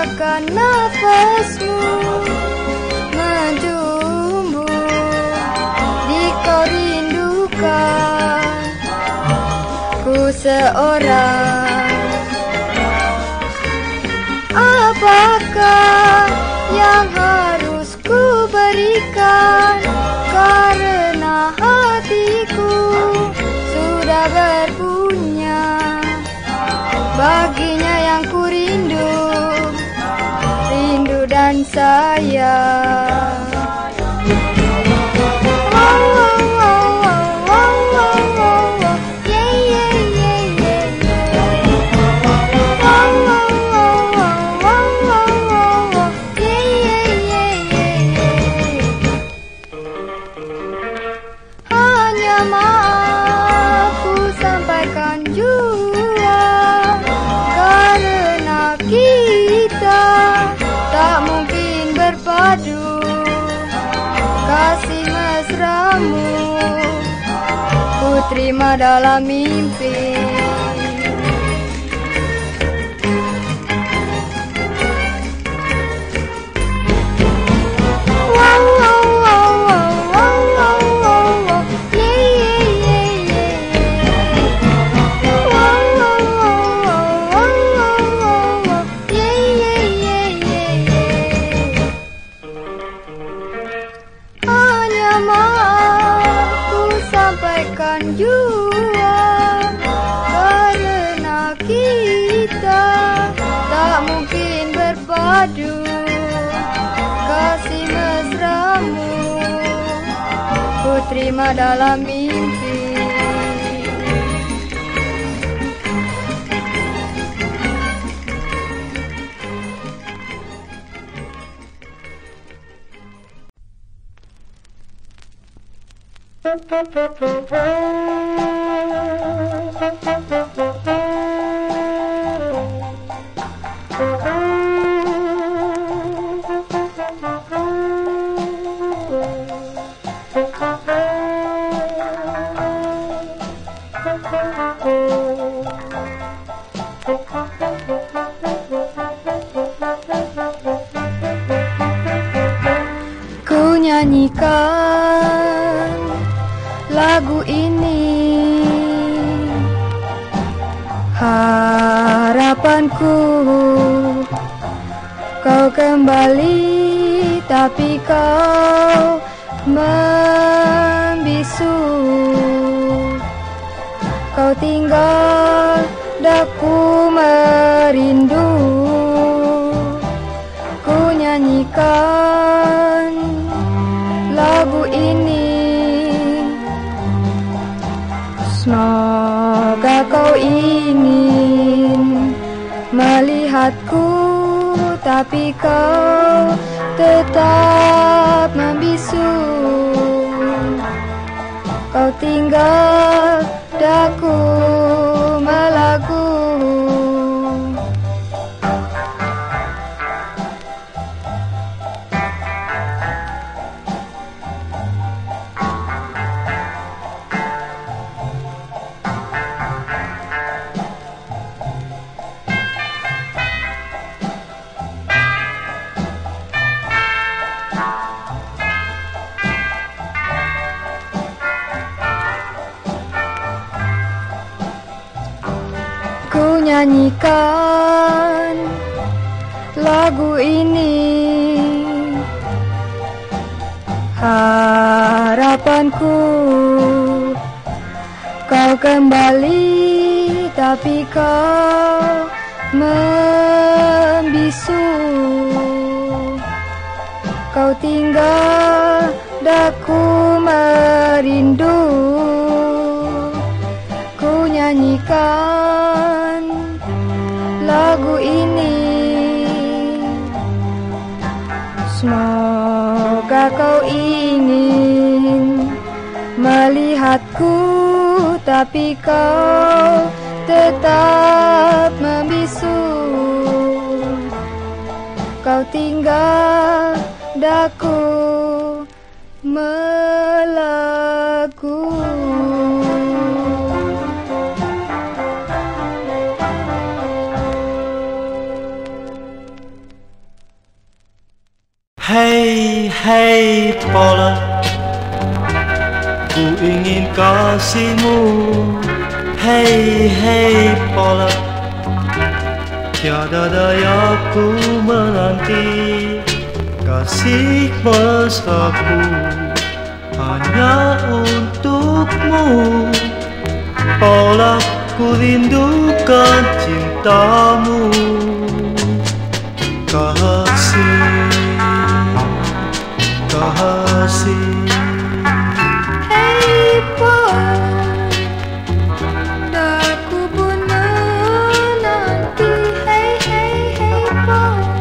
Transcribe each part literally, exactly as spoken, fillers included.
Rasakan nafasmu menjumbu di kau rindukan ku seorang. Apakah yang harus ku berikan, karena hatiku sudah berpunya baginya yang ku rindu, rindu dan sayang. Kasih mesramu ku terima dalam mimpi. Jua karena kita tak mungkin berpadu. Kasih mesramu ku terima dalam mimpi. Ku nyanyikan lagu ini, harapanku kau kembali, tapi kau membisu. Kau tinggal, daku merindu. Ku nyanyikan lagu ini, semoga kau ingin melihatku, tapi kau tetap membisu. Kau tinggal, daku melagu. Ku nyanyikan lagu ini, harapanku kau kembali, tapi kau membisu. Kau tinggal, daku merindu. Ku nyanyikan lagu ini, semoga kau ingin melihatku, tapi kau tetap membisu. Kau tinggal, daku melagu. Hei, hei Paula, ku ingin kasihmu. Hei, hei Paula, tiada daya ku menanti kasih mesraku hanya untukmu. Paula, ku rindukan cintamu. Kasih, kasih. Hei Paula, daku pun menanti. Hei, hei, hei Paula,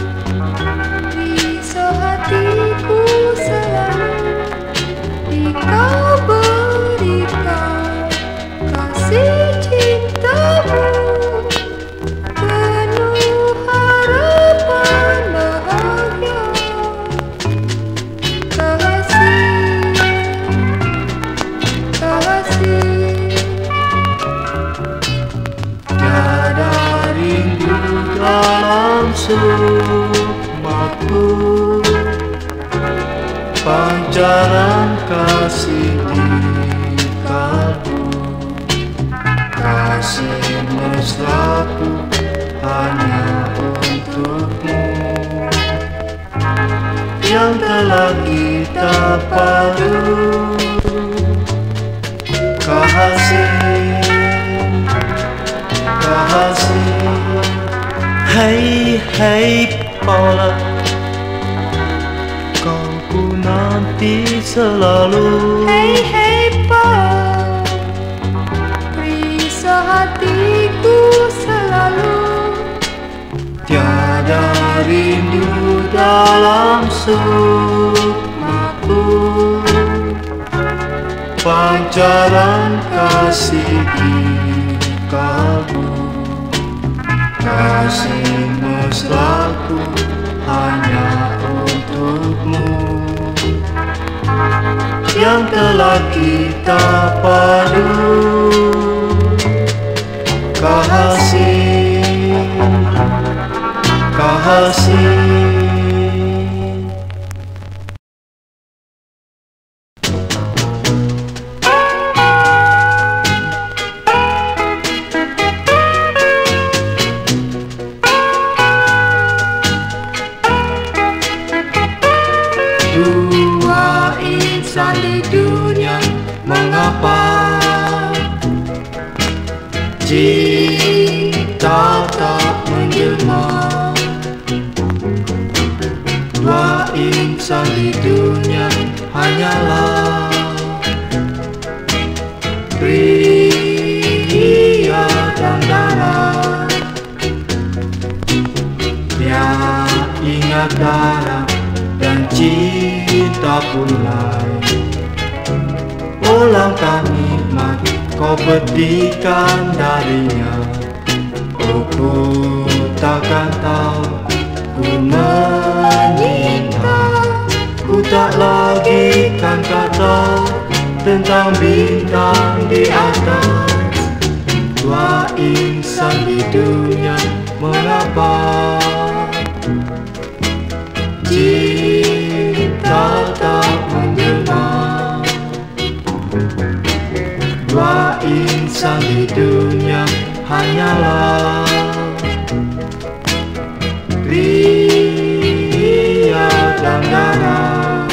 risau hatiku selalu di kau berikan kasih cintamu. Penuh harapan bahagia. Tiada rindu dalam sukmaku, pancaran kasih di kalbu. Kasih mesraku hanya untukmu, yang telah kita padu. Kasih, kasih. Hei, hei Paula, kau ku nanti selalu. Hei, hei Paula, risau hatiku selalu. Tiada rindu dalam sukmaku, pancaran kasih di kalbu. Kasih mesraku hanya untukmu, yang telah kita padu. Kasih, kasih. Dua insan di dunia, mengapa cinta tak menjelma? Dua insan di dunia hanyalah pria dan darah. Dia ingat darah dan cinta pun lain. Oh langkah nikmat kau petikan darinya. Oh ku takkan tahu ku menyinta. Ku tak lagi kan kata tentang bintang di atas. Dua insan di dunia, mengapa cinta tak menjelma? Dua insan di dunia hanyalah pria dan darah.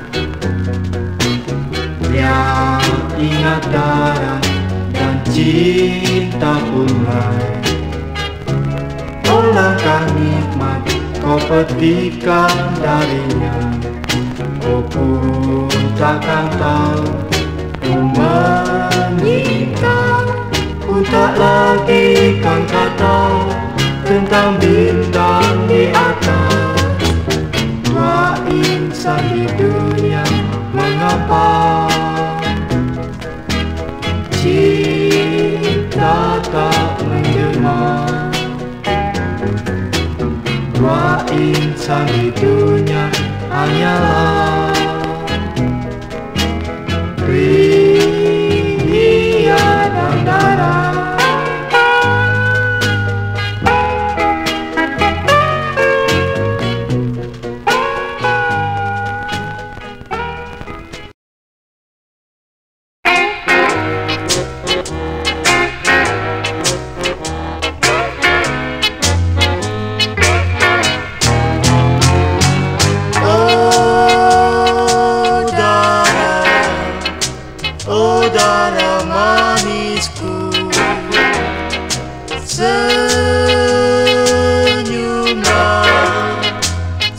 Dia ingat darah dan cinta pun lain. Oh langkah nikmat kau petikan darinya. Oh ku takkan tahu ku menyinta. Ku tak lagi kan kata tentang bintang di atas. Dua insan di dunia, mengapa cinta tak menjelma? Dua insan di dunia hanyalah pria dan darah.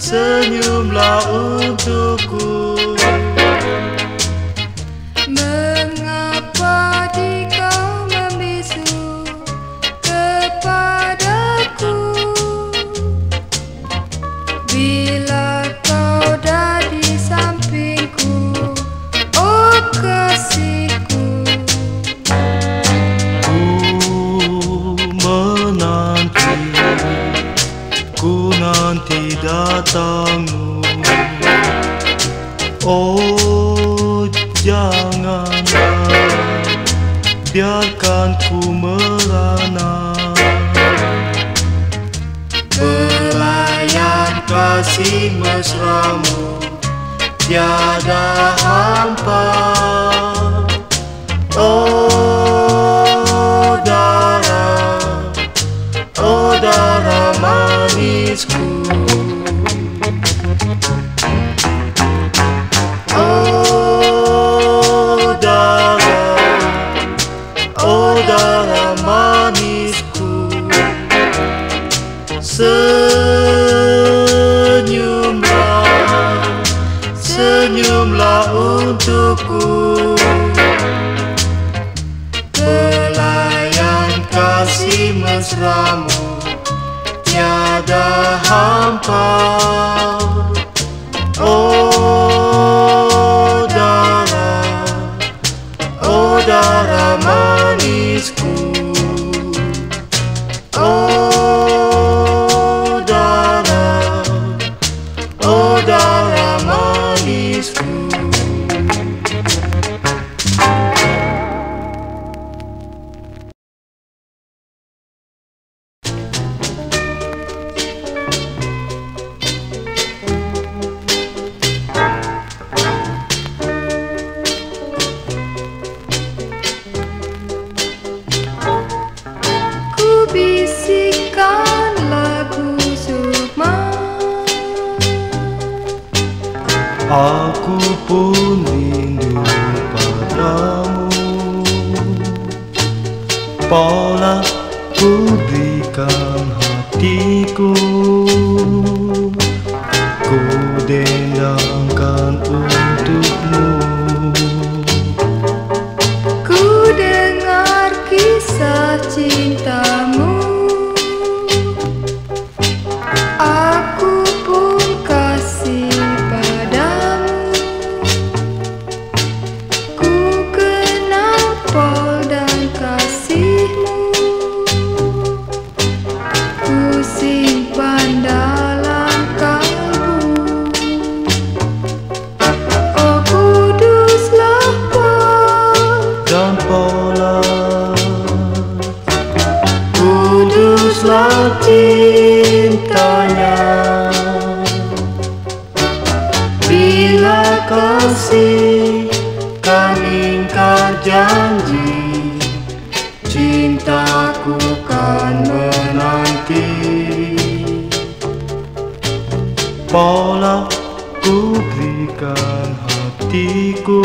senyumlah untukku. Mengapa di kau membisu kepadaku bila kau ada di sampingku, oh kasihku. Ku menanti, ku nanti datangmu. Oh janganlah biarkan ku merana. Belayan kasih mesramu tiada hampa. Oh darah, oh darah manisku. Oh darah, oh darah manisku. Senyumlah, senyumlah untukku. Belayan kasih mesramu tiada hampa. Oh darah, oh darah manisku. Oh darah, oh darah manisku. Bisikkan lagu sukma, Aku pun rindu padamu. Pola ku berikan hatiku, ku dendangkan untukmu. ku dengar kisah cintamu. Aku pun kasih padamu. Ku kenal pol dan kasihmu. Ku simpan dalam kalbu. Oh kuduslah pol Dan pola, kuduslah cintanya. Bila kasih kan ingkar janji, cintaku kan menanti. Pola ku berikan hatiku,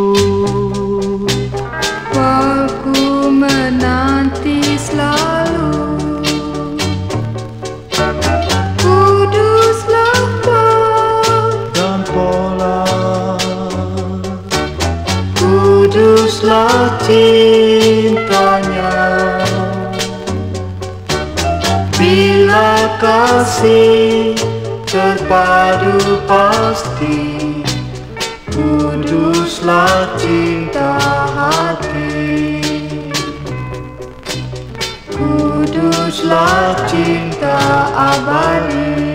pol ku menanti selalu. Kuduslah pol, dan pola, kuduslah cintanya. Bila kasih terpadu pasti, kuduslah cinta hati. Kuduslah cinta abadi.